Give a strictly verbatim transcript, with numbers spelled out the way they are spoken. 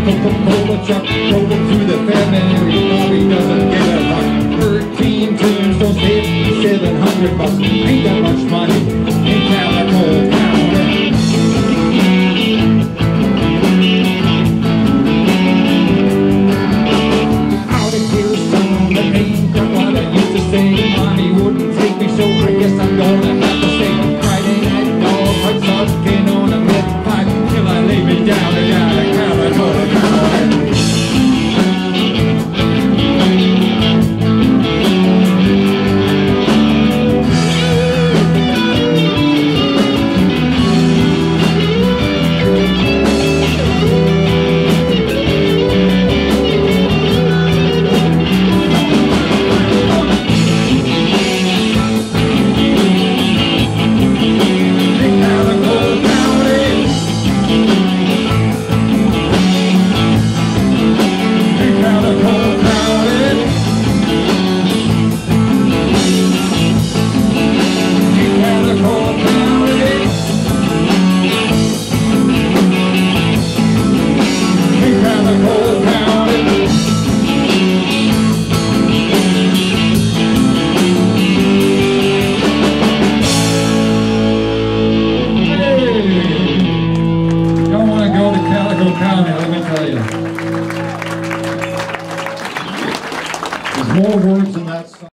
Coca-Cola truck rolling through the Fairmont. He probably doesn't give a fuck. Thirteen tombstones, fifty-seven hundred bucks. Ain't that much money in Calico County. Out of here, son, that ain't got what I used to say. Mommy wouldn't take me, so I guess I'm gonna have to say Friday night dog, hot sauce, skin on a mid pipe till I lay me down and down in Calico County. County, let me tell you. There's more words in that song.